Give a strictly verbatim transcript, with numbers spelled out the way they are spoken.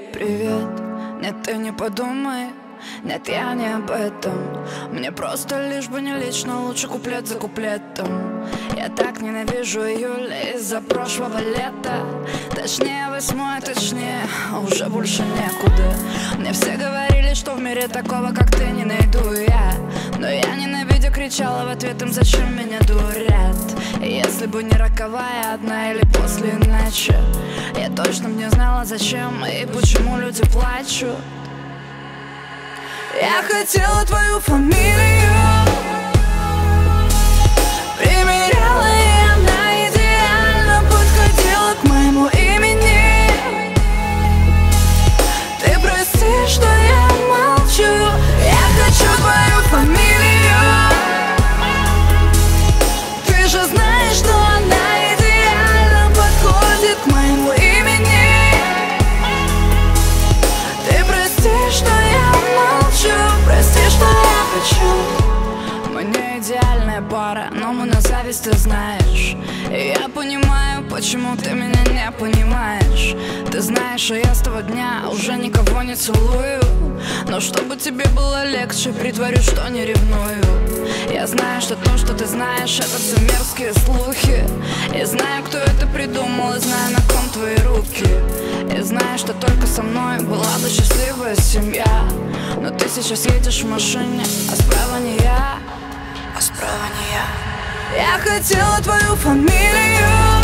Привет, нет, ты не подумай. Нет, я не об этом. Мне просто лишь бы не лично, лучше куплет за куплетом. Я так ненавижу июль из-за прошлого лета. Точнее восьмое, точнее, уже больше некуда. Мне все говорили, что в мире такого, как ты, не найду я. Но я ненавидя кричала в ответ им, зачем меня дурят. И если бы не роковая одна или после иначе, я точно б не знала, зачем и почему люди плачут. Я хотела твою фамилию, примеряла, и она идеально подходила к моему имени. Ты прости, что я молчу, я хочу твою фамилию. Ты же знаешь, что она идеально подходит к моему имени. Ты прости, что я молчу, прости, что я хочу. Мы не идеальная пара, но мы на зависть, ты знаешь. И я понимаю, почему ты меня не понимаешь. Ты знаешь, что я с того дня уже никого не целую. Но чтобы тебе было легче, притворюсь, что не ревную. Я знаю, что то, что ты знаешь, это все мерзкие слухи. И знаю, кто это придумал, и знаю, на ком твои руки. И знаю, что только со мной была бы счастливая семья. Но ты сейчас едешь в машине, а справа не я, а справа не я. Я хотела твою фамилию,